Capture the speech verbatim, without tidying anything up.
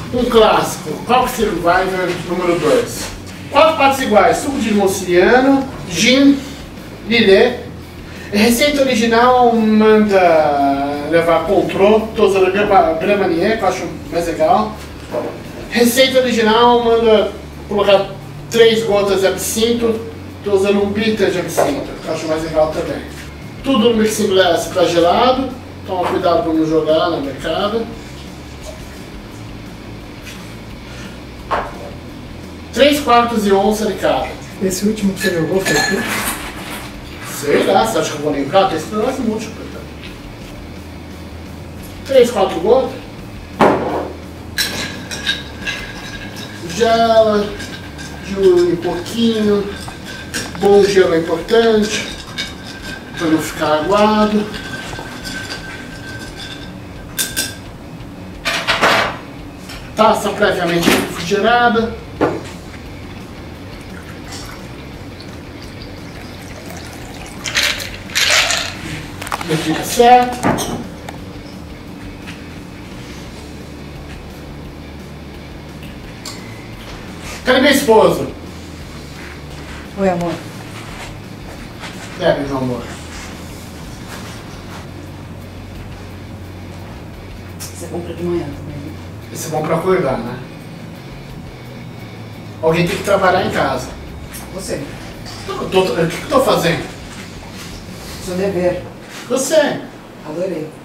Um clássico, Coke Survivor número dois. Quatro partes iguais, suco de limão siciliano, gin, lillet. Receita original manda levar control, tô usando Grand Marnier, que eu acho mais legal. Receita original manda colocar três gotas de absinto, tô usando um bitter de absinto, que eu acho mais legal também. Tudo no mixing glass para gelado, toma cuidado para não jogar na mercado. três quartos de onça de cara. Esse último que você jogou foi o quê? Sei lá, você acha que eu vou lembrar? Tem esse negócio múltiplo. três, quatro gotas. Gela, diluir um pouquinho. Bom gelo é importante, para não ficar aguado. Taça previamente refrigerada. Medida certa. Cadê minha esposa? Oi, amor. Bebe, meu amor. Você compra de manhã também, né? Isso é bom pra acordar, né? Alguém tem que trabalhar em casa. Você. Eu tô- O que eu tô fazendo? Seu dever. Você. Adorei.